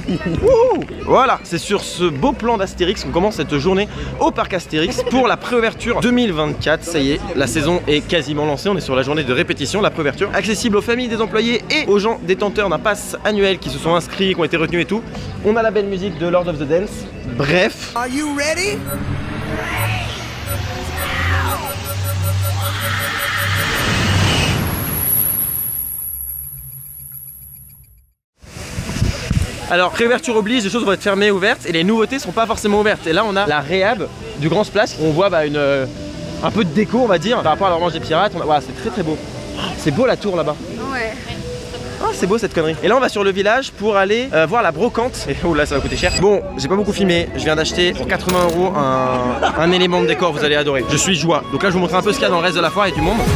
Voilà, c'est sur ce beau plan d'Astérix qu'on commence cette journée au parc Astérix pour la préouverture 2024. Ça y est, la saison est quasiment lancée, on est sur la journée de répétition, la préouverture. Accessible aux familles des employés et aux gens détenteurs d'un pass annuel qui se sont inscrits, qui ont été retenus et tout. On a la belle musique de Lord of the Dance. Bref. Are you ready? Alors réouverture oblige, les choses vont être fermées, ouvertes et les nouveautés sont pas forcément ouvertes. Et là on a la réhab du Grand Splash. On voit un peu de déco on va dire par rapport à l'Orange des Pirates. Voilà, c'est très très beau. C'est beau la tour là-bas. Ouais. Ah c'est beau cette connerie. Et là on va sur le village pour aller voir la brocante. Et oh là ça va coûter cher. Bon, j'ai pas beaucoup filmé. Je viens d'acheter pour 80 € un élément de décor, vous allez adorer. Je suis joie. Donc là je vous montre un peu ce qu'il y a dans le reste de la foire et du monde.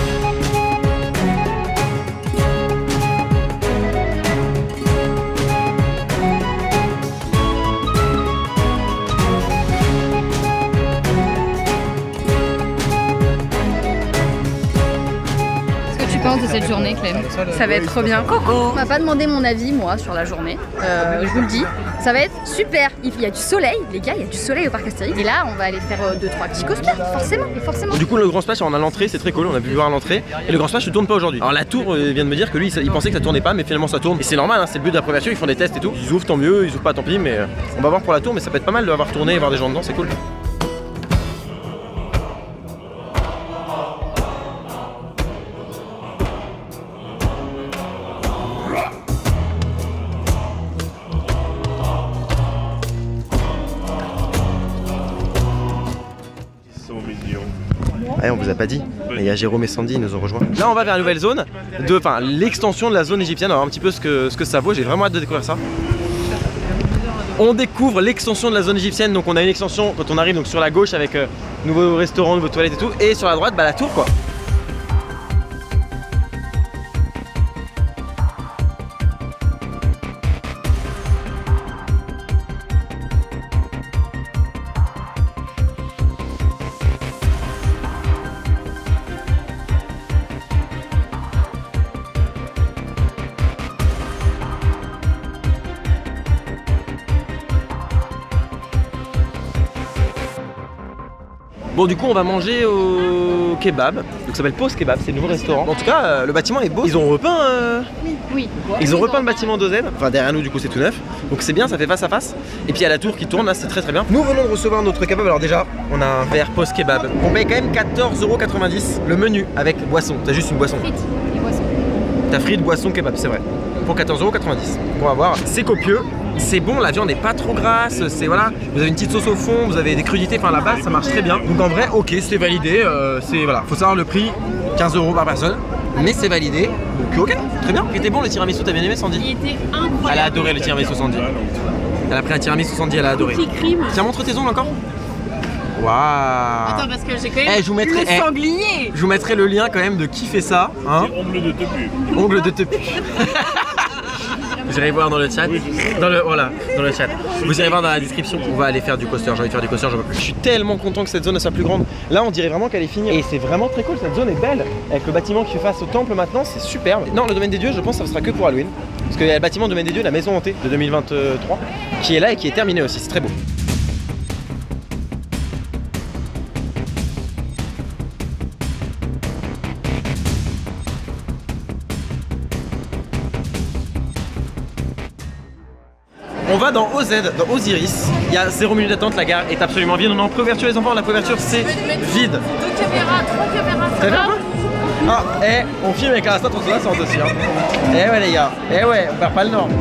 De cette journée, Clem? Ça va être trop bien. Coucou. On m'a pas demandé mon avis moi sur la journée. Je vous le dis, ça va être super. Il y a du soleil, les gars, il y a du soleil au parc Astérix. Et là, on va aller faire 2-3 petits coasters, forcément. Du coup, le Grand Splash, on a l'entrée, c'est très cool. On a pu voir l'entrée. Et le Grand Splash ne tourne pas aujourd'hui. Alors la tour vient de me dire que lui, il pensait que ça tournait pas, mais finalement ça tourne. Et c'est normal, hein, c'est le but de la préouverture. Ils font des tests et tout. Ils ouvrent tant mieux, ils ouvrent pas tant pis, mais on va voir pour la tour. Mais ça peut être pas mal de l'avoir tourné et voir des gens dedans, c'est cool. on vous a pas dit, mais il y a Jérôme et Sandy, ils nous ont rejoints. Là on va vers la nouvelle zone, l'extension de la zone égyptienne, on va voir un petit peu ce que ça vaut, j'ai vraiment hâte de découvrir ça. On découvre l'extension de la zone égyptienne, donc on a une extension quand on arrive donc sur la gauche avec nouveaux restaurants, nouveaux toilettes et tout, et sur la droite la tour quoi. Bon du coup on va manger au kebab, donc ça s'appelle Pause Kebab, c'est le nouveau restaurant. En tout cas le bâtiment est beau, ils ont repeint ils ont repeint le bâtiment d'Ozen, enfin derrière nous du coup c'est tout neuf, donc c'est bien, ça fait face à face. Et puis il y a la tour qui tourne là, c'est très bien. Nous venons de recevoir notre kebab, alors déjà on a un verre Pause Kebab, on paye quand même 14,90 € le menu avec boisson, t'as juste une boisson. Frites et boisson. T'as frites, boisson, kebab, c'est vrai, pour 14,90 €. On va voir, c'est copieux. C'est bon, la viande n'est pas trop grasse, c'est voilà, vous avez une petite sauce au fond, vous avez des crudités, enfin la base ça marche très bien. Donc en vrai, ok, c'est validé, c'est voilà, faut savoir le prix, 15 € par personne, mais c'est validé, donc ok, très bien. C'était bon le tiramisu, t'as bien aimé Sandy? Il était incroyable. Elle a adoré le tiramisu Sandy. Elle a pris un tiramisu Sandy, elle a adoré. Tiens, montre tes ongles encore. Waouh. Attends parce que j'ai quand même je vous mettrai, le sanglier. Je vous mettrai le lien quand même de qui fait ça, hein. Ongle de tepu. Ongle de tepu. Vous irez voir dans le chat, dans le chat. Vous irez voir dans la description. On va aller faire du coaster, j'ai envie de faire du coaster, j'en peux plus. Je suis tellement content que cette zone soit plus grande. Là on dirait vraiment qu'elle est finie et c'est vraiment très cool, cette zone est belle. Avec le bâtiment qui fait face au temple maintenant, c'est superbe. Non, le domaine des dieux, je pense que ça sera que pour Halloween. Parce qu'il y a le bâtiment domaine des dieux, la maison hantée de 2023, qui est là et qui est terminé aussi, c'est très beau. On va dans OZ, dans Osiris. Il y a 0 minutes d'attente, la gare est absolument vide. On est en préouverture les enfants, la préouverture c'est vide. 2 caméras, 3 caméras, ça va? Ah, on filme avec la Insta 360 aussi. Hein. Ouais les gars, ouais, on perd pas le nord.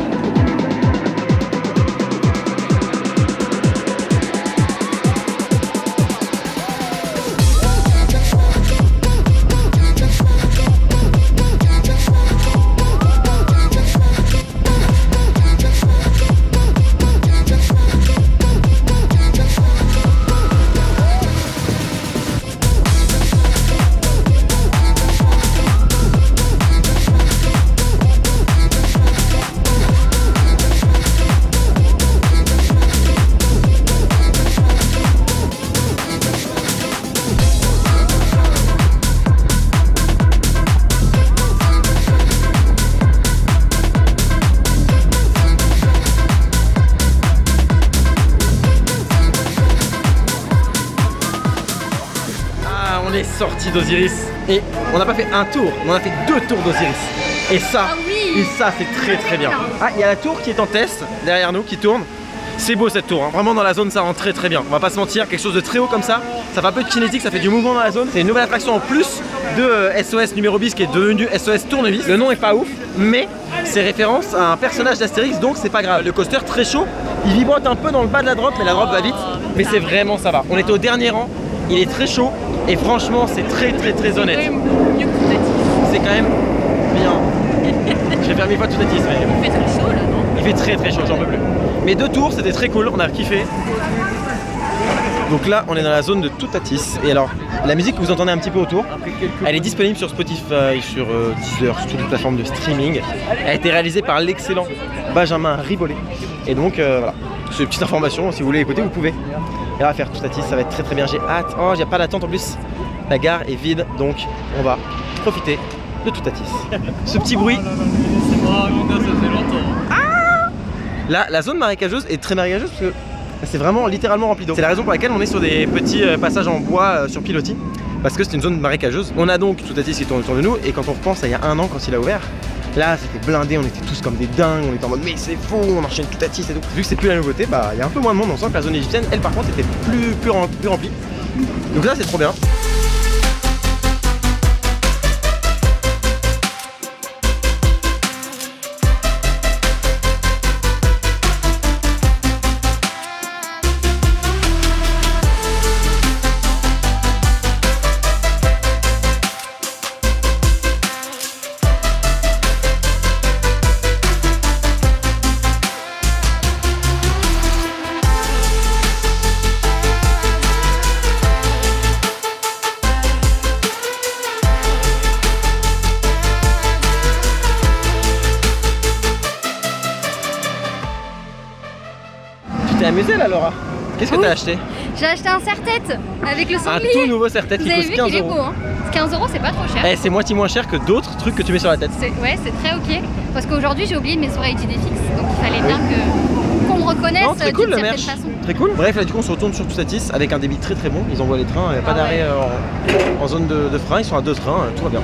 sortie d'Osiris. Et on n'a pas fait un tour, on a fait 2 tours d'Osiris. Et ça, c'est très très bien. Ah, il y a la tour qui est en test derrière nous, qui tourne. C'est beau cette tour, hein. Vraiment dans la zone ça rend très très bien. On va pas se mentir, quelque chose de très haut comme ça fait un peu de kinétique, ça fait du mouvement dans la zone. C'est une nouvelle attraction en plus de SOS numéro bis qui est devenu SOS Tournevis. Le nom est pas ouf, mais c'est référence à un personnage d'Astérix, donc c'est pas grave. Le coaster très chaud, il vibre un peu dans le bas de la drop, mais la drop va vite. Mais c'est vraiment ça va. On était au dernier rang, il est très chaud et franchement c'est très très très honnête. C'est quand même bien. Je vais faire 1000 fois Toutatis, mais... Il fait très chaud là, non? Il fait très très chaud, j'en peux plus. Mais 2 tours, c'était très cool, on a kiffé. Donc là, on est dans la zone de Toutatis. Et alors, la musique que vous entendez un petit peu autour, elle est disponible sur Spotify, sur Deezer, sur toutes les plateformes de streaming. Elle a été réalisée par l'excellent Benjamin Ribollet. Et donc, voilà, c'est une petite information, si vous voulez écouter, vous pouvez. Et on va faire Toutatis, ça va être très très bien. J'ai hâte. Oh, il n'y a pas d'attente en plus. La gare est vide, donc on va profiter de Toutatis. Ce petit bruit. Là, la zone marécageuse est très marécageuse parce que c'est vraiment littéralement rempli d'eau. C'est la raison pour laquelle on est sur des petits passages en bois sur pilotis, parce que c'est une zone marécageuse. On a donc Toutatis qui tourne autour de nous, et quand on repense à il y a 1 an quand il a ouvert, là c'était blindé, on était tous comme des dingues, on était en mode mais c'est fou, on enchaîne Toutatis et tout. Vu que c'est plus la nouveauté, bah il y a un peu moins de monde, on sent que la zone égyptienne, elle par contre était plus remplie. Donc là c'est trop bien. T'es amusée là, Laura? Qu'est-ce que t'as acheté? J'ai acheté un serre-tête avec le sanglier. Un tout nouveau serre-tête qui coûte 15 €. Il est beau, hein. 15 €, c'est pas trop cher. Eh, c'est moitié moins cher que d'autres trucs que tu mets sur la tête. Ouais, c'est très ok. Parce qu'aujourd'hui j'ai oublié mes oreilles Idéfix, donc il fallait bien qu'on me reconnaisse très cool, d'une certaine façon. Très cool. Bref, là du coup on se retourne sur Toutatis avec un débit très très bon. Ils envoient les trains, il n'y a pas d'arrêt en zone de frein, ils sont à 2 trains, tout va bien.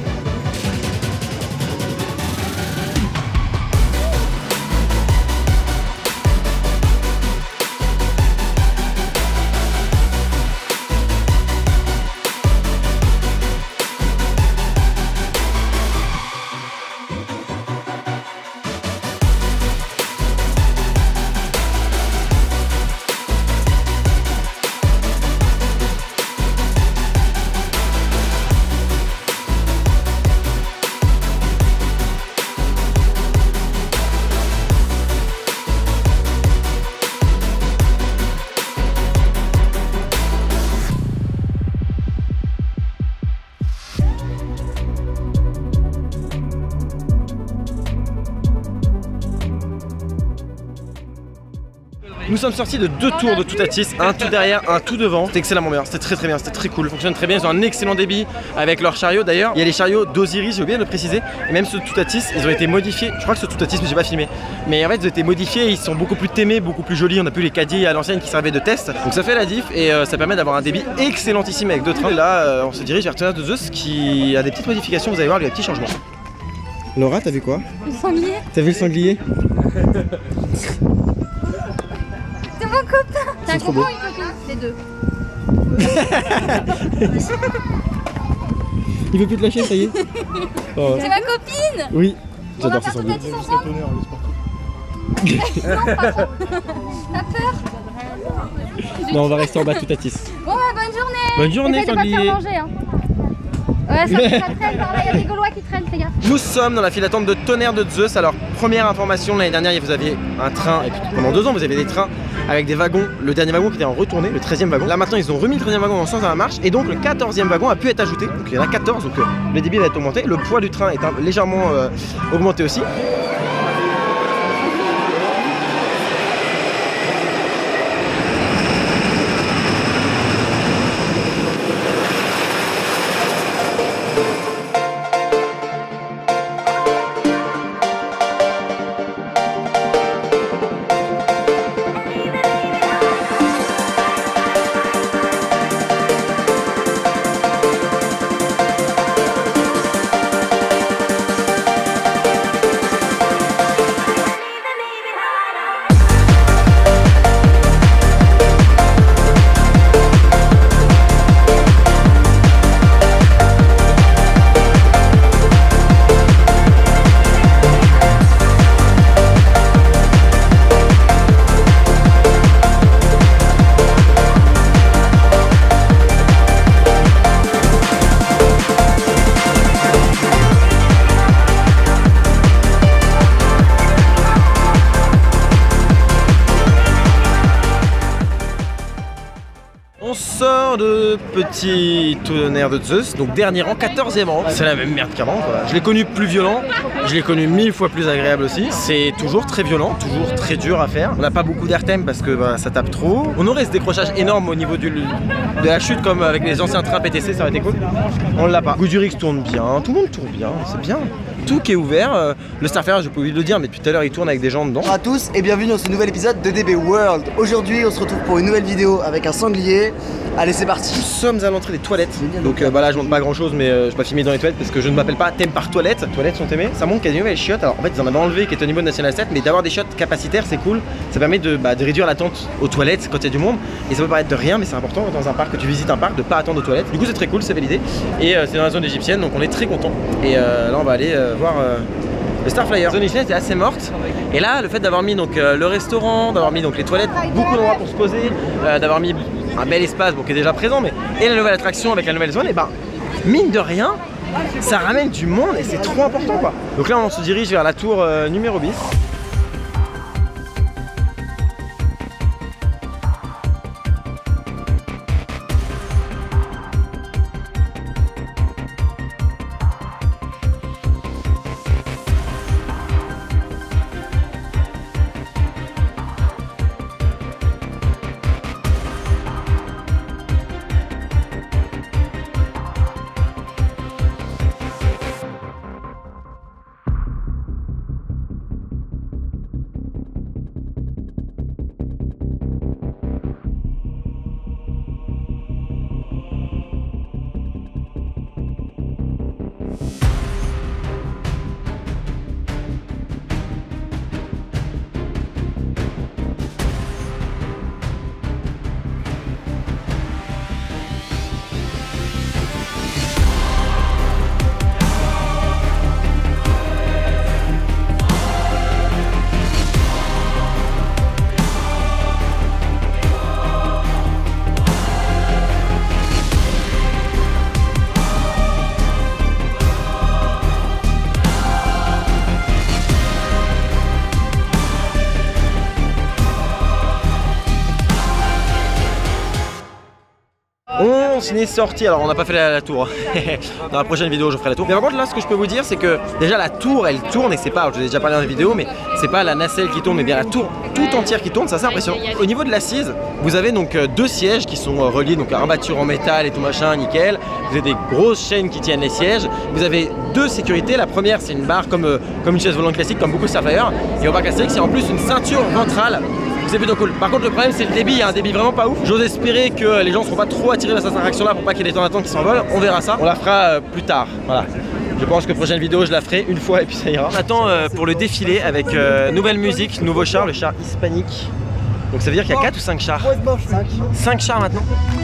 Nous sommes sortis de 2 tours de Toutatis, un tout derrière, un tout devant. C'était excellemment bien, c'était très très bien, c'était très cool. Ça fonctionne très bien, ils ont un excellent débit avec leurs chariots d'ailleurs. Il y a les chariots d'Osiris, j'ai oublié de le préciser. Et même ceux de Toutatis, ils ont été modifiés. Je crois que ce Toutatis, mais j'ai pas filmé. Mais en fait, ils ont été modifiés, ils sont beaucoup plus témés, beaucoup plus jolis. On a plus les caddies à l'ancienne qui servaient de test. Donc ça fait la diff et ça permet d'avoir un débit excellentissime avec 2 trains. Et là, on se dirige vers Tonnerre de Zeus qui a des petites modifications, vous allez voir, il y a des petits changements. Laura, t'as vu quoi? Le sanglier. T'as vu le sanglier? C'est mon copain. C'est un trop copain beau. ou une copine? Les deux. Il veut plus te lâcher, ça y est. Oh. C'est ma copine. Oui, On va j'adore ce faire sanglier. Toutatis ensemble. Non, pas ça. T'as peur? Non, on va rester en bas de Toutatis. Bon bah bonne journée. Bonne journée, Essaye de pas te sanglier. faire manger, hein. Ouais, ça traîne par là, il y a des Gaulois qui traînent, fais gaffe. Nous sommes dans la file d'attente de Tonnerre de Zeus. Alors, première information, l'année dernière, vous aviez un train, et puis pendant 2 ans, vous aviez des trains avec des wagons. Le dernier wagon qui était en retournée, le 13e wagon. Là, maintenant, ils ont remis le 13e wagon dans le sens de la marche, et donc le 14e wagon a pu être ajouté. Donc, il y en a 14, donc le débit va être augmenté. Le poids du train est légèrement augmenté aussi. plein de petits tonnerres de Zeus, donc dernier rang, 14e rang. C'est la même merde qu'avant quoi. Je l'ai connu plus violent, je l'ai connu 1000 fois plus agréable aussi. C'est toujours très violent, toujours très dur à faire. On n'a pas beaucoup d'airtime parce que bah, ça tape trop. On aurait ce décrochage énorme au niveau de la chute comme avec les anciens trains PTC, ça aurait été cool. On l'a pas. Goudurix tourne bien, tout le monde tourne bien, c'est bien. Tout qui est ouvert, le Starfarer, je peux oublier de le dire, mais depuis tout à l'heure il tourne avec des gens dedans. Bonjour à tous et bienvenue dans ce nouvel épisode de DB World. Aujourd'hui on se retrouve pour une nouvelle vidéo avec un sanglier. Allez c'est parti. Nous sommes à l'entrée des toilettes. Donc bah là je montre pas grand chose mais je vais pas filmer dans les toilettes parce que je ne m'appelle pas Thème par toilette. Les toilettes sont aimées. Ça montre qu'il y a des nouvelles chiottes. Alors en fait ils en avaient enlevé qui est au niveau de National 7, mais d'avoir des chiottes capacitaires c'est cool. Ça permet de réduire l'attente aux toilettes quand il y a du monde. Et ça peut paraître de rien mais c'est important dans un parc que tu visites un parc de pas attendre aux toilettes. Du coup c'est très cool, c'est validé. Et c'est dans la zone égyptienne donc on est très content. Et là on va aller voir le Starflyer. La zone égyptienne était assez morte. Et là le fait d'avoir mis donc le restaurant, d'avoir mis donc les toilettes, beaucoup d'endroits pour se poser, d'avoir mis un bel espace bon, qui est déjà présent mais et la nouvelle attraction avec la nouvelle zone, et bah mine de rien ça ramène du monde et c'est trop important quoi. Donc là on se dirige vers la tour numéro 10. On est sorti, alors on n'a pas fait la tour. Dans la prochaine vidéo je ferai la tour. Mais par contre là ce que je peux vous dire c'est que déjà la tour elle tourne et c'est pas, je vous ai déjà parlé dans la vidéo mais c'est pas la nacelle qui tourne mais bien la tour tout entière qui tourne, ça c'est impressionnant. Au niveau de l'assise, vous avez donc deux sièges qui sont reliés, donc armature en métal et tout machin, nickel. Vous avez des grosses chaînes qui tiennent les sièges. Vous avez deux sécurités, la première c'est une barre comme une chaise volante classique comme beaucoup de Starflyer. Et au parc Astérix c'est en plus une ceinture ventrale. C'est plutôt cool. Par contre le problème c'est le débit, il y a un débit vraiment pas ouf. J'ose espérer que les gens seront pas trop attirés par cette attraction là pour pas qu'il y ait des temps d'attente qui s'envolent. On verra ça. On la fera plus tard. Voilà. Je pense que prochaine vidéo je la ferai une fois et puis ça ira. On attend pour le défilé avec nouvelle musique, nouveau char, le char hispanique. Donc ça veut dire qu'il y a 4 ou 5 chars. 5 chars maintenant.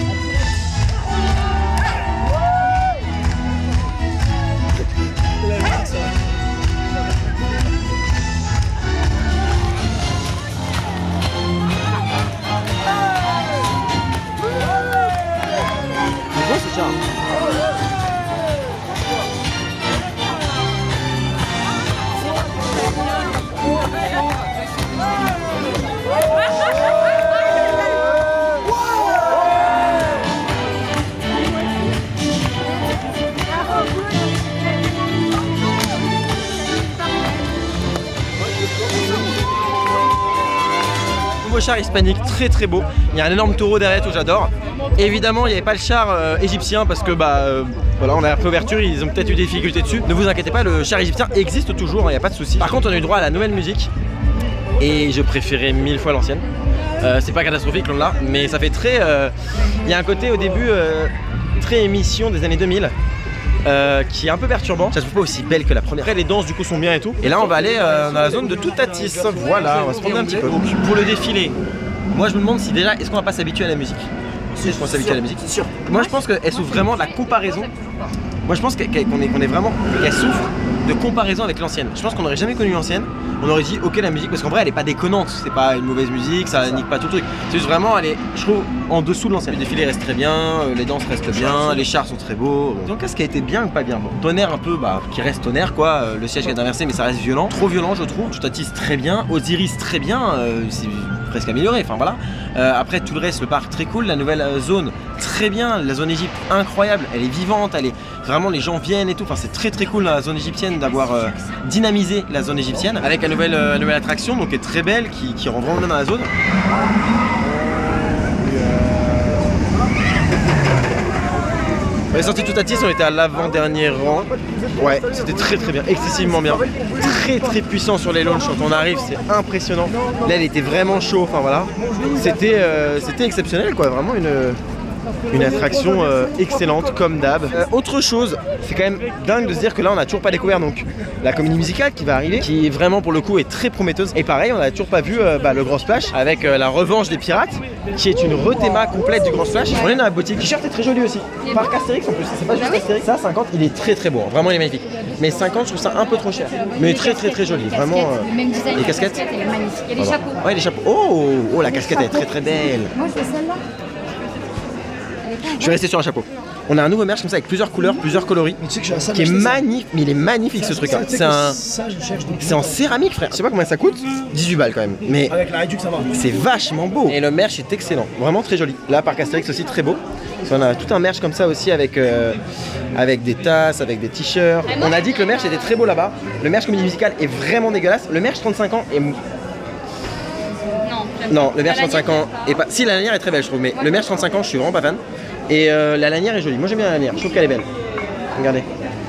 Char hispanique très très beau, il y a un énorme taureau derrière tout, j'adore. Évidemment il n'y avait pas le char égyptien parce que voilà, on a la préouverture, ils ont peut-être eu des difficultés dessus. Ne vous inquiétez pas, le char égyptien existe toujours, il n'y a pas de souci. Par contre on a eu droit à la nouvelle musique et je préférais 1000 fois l'ancienne. C'est pas catastrophique là, mais ça fait très... il y a un côté au début très émission des années 2000. Qui est un peu perturbant. Ça se trouve pas aussi belle que la première. Après les danses du coup sont bien et tout. Et là on va aller dans la zone de Toutatis. Voilà, on va se prendre un petit peu. Donc pour le défilé, moi je me demande si déjà est-ce qu'on va pas s'habituer à la musique. Si je pense s'habituer à la musique. C'est sûr. Moi je pense qu'elle souffre vraiment de la comparaison. Moi je pense qu'on est vraiment, qu'elle souffre de comparaison avec l'ancienne. Je pense qu'on n'aurait jamais connu l'ancienne. On aurait dit ok la musique, parce qu'en vrai elle est pas déconnante, c'est pas une mauvaise musique, ça nique pas tout le truc. C'est juste vraiment, elle est, je trouve, en dessous de l'ancienne. Le défilé reste très bien, les danses restent bien, les chars sont très beaux. Donc qu'est-ce qui a été bien ou pas bien? Bon, tonnerre un peu, qui reste tonnerre quoi. Le siège qui est inversé mais ça reste violent, trop violent je trouve. Toutatis très bien, Osiris très bien, c'est presque amélioré, enfin voilà. Après tout le reste, le parc très cool, la nouvelle zone très bien, la zone Égypte incroyable, elle est vivante, elle est vraiment, les gens viennent et tout, enfin c'est très cool dans la zone égyptienne d'avoir dynamisé la zone égyptienne avec la nouvelle attraction donc qui est très belle, qui rend vraiment bien dans la zone. On est sorti tout à Tis, on était à l'avant-dernier rang. Ouais, c'était très bien, excessivement bien. Très puissant sur les launches quand on arrive, c'est impressionnant. Là, elle était vraiment chaud, enfin voilà. C'était exceptionnel quoi, vraiment une attraction excellente comme d'hab. Autre chose, c'est quand même dingue de se dire que là on n'a toujours pas découvert donc la comédie musicale qui va arriver, qui vraiment pour le coup est très prometteuse. Et pareil, on n'a toujours pas vu le Grand Splash avec la revanche des pirates, qui est une rethéma complète du Grand Splash. On est dans la boutique. Le t-shirt est très joli aussi. Parc Astérix en plus, c'est pas juste Astérix. Ça 50, il est très beau, hein. Vraiment il est magnifique. Mais 50, je trouve ça un peu trop cher. Mais très joli, vraiment. Les casquettes, elle est magnifique. Il y a les chapeaux. Ouais, les chapeaux. Oh, la casquette est très belle. Moi je veux celle-là. Je vais rester sur un chapeau. On a un nouveau merch comme ça avec plusieurs couleurs, plusieurs coloris, Mais tu sais que j'ai un sac qui est acheté ça. magnifique. Mais il est magnifique ce truc là. C'est en céramique frère. Je sais pas combien ça coûte. 18 balles quand même. Mais Avec la réduction, ça va. c'est vachement beau. Et le merch est excellent. Vraiment très joli. Là, Parc Astérix aussi très beau. On a tout un merch comme ça aussi avec des tasses, avec des t-shirts. On a dit que le merch était très beau là-bas. Le merch comédie musicale est vraiment dégueulasse. Le merch 35 ans est... Non, le merch 35 ans est pas... Si, la lanière est très belle je trouve, mais le merch 35 ans je suis vraiment pas fan. Et la lanière est jolie, moi j'aime bien la lanière, je trouve qu'elle est belle. Regardez.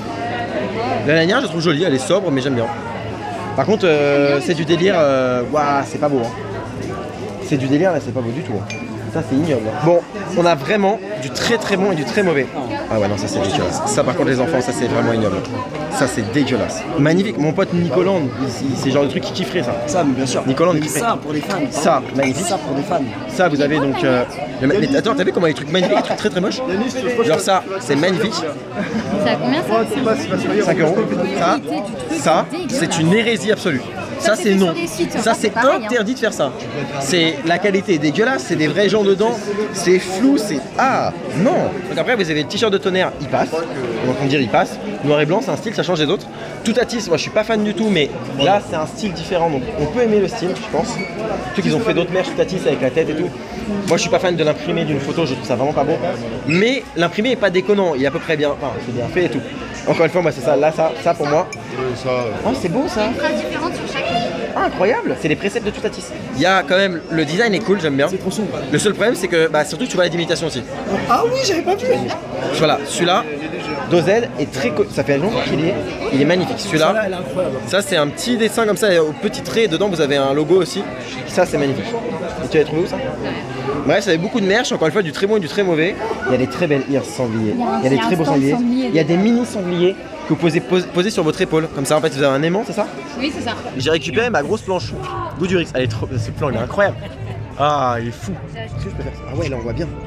La lanière je la trouve jolie, elle est sobre mais j'aime bien. Par contre c'est du délire, waouh c'est pas beau hein. C'est du délire là, c'est pas beau du tout hein. Ça c'est ignoble. Bon, on a vraiment du très bon et du très mauvais. Ah ouais non ça c'est dégueulasse. Ça par contre les enfants ça c'est vraiment ignoble. Ça c'est dégueulasse. Magnifique, mon pote Nicolas, c'est le genre de truc qui kifferait ça. Ça, mais bien sûr. Nicolas Mais kifferait. ça pour les fans. Ça, magnifique. Ça pour les fans. Ça vous avez donc... Mais attends, t'as vu comment il y a des trucs magnifiques, des trucs très moches. Genre ça, c'est magnifique. C'est à combien ça? 5 euros. Ça, c'est une hérésie absolue. Ça c'est non. Ça c'est interdit de faire ça. C'est la qualité est dégueulasse, c'est des vrais gens dedans, c'est flou, c'est ah non. Donc après vous avez le t-shirt de Tonnerre, il passe. Donc on dirait il passe. Noir et blanc, c'est un style, ça change des autres. Tout à Tis, moi je suis pas fan du tout, mais là c'est un style différent, donc on peut aimer le style, je pense. Surtout qu'ils ont fait d'autres merch tout à Tis avec la tête et tout. Moi je suis pas fan de l'imprimé d'une photo, je trouve ça vraiment pas bon. Mais l'imprimé est pas déconnant, il est à peu près bien, enfin c'est bien fait et tout. Encore une fois, moi c'est ça, là ça pour moi. Oh c'est beau ça. Différente sur chaque. Ah, incroyable, c'est les préceptes de tout à Tis. Il y a quand même, le design est cool, j'aime bien. C'est trop sombre. Le seul problème c'est que surtout que tu vois la d'imitation aussi. Ah oui, j'avais pas vu. Voilà, celui-là, DoZ est très ça fait longtemps qu'il il est magnifique. Celui-là, Elle est incroyable. ça c'est un petit dessin comme ça, au petit trait, dedans vous avez un logo aussi. Ça c'est magnifique. Et tu l'avais trouvé où ça? Bref, ça avait beaucoup de merch, encore une fois du très bon et du très mauvais. Il y a des très belles ears sangliers, il y a des très beaux sangliers, il y a des mini sangliers que vous pouvez poser sur votre épaule. Comme ça en fait vous avez un aimant, c'est ça? Oui, c'est ça. J'ai récupéré ma grosse planche Goudurix, elle est trop... ce plan il est incroyable. Ah il est fou. Est-ce que je peux faire ça? Ah ouais là on voit bien.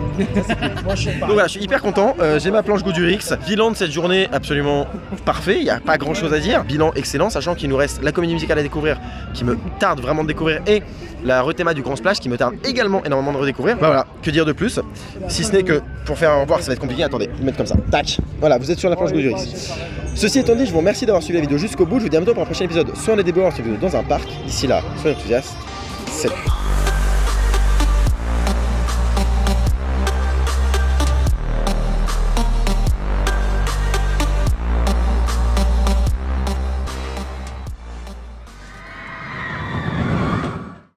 Donc voilà, je suis hyper content, j'ai ma planche Goudurix. Bilan de cette journée absolument parfait, il n'y a pas grand chose à dire. Bilan excellent, sachant qu'il nous reste la comédie musicale à découvrir, qui me tarde vraiment de découvrir, et la rethéma du Grand Splash, qui me tarde également énormément de redécouvrir. Bah voilà, que dire de plus? Si ce n'est que pour faire un revoir, ça va être compliqué. Attendez, je vais mettre comme ça. Tac. Voilà, vous êtes sur la planche Goudurix. Ceci étant dit, je vous remercie d'avoir suivi la vidéo jusqu'au bout. Je vous dis à bientôt pour un prochain épisode, soit on est débordés, soit dans un parc. D'ici là, soyez enthousiastes. Salut.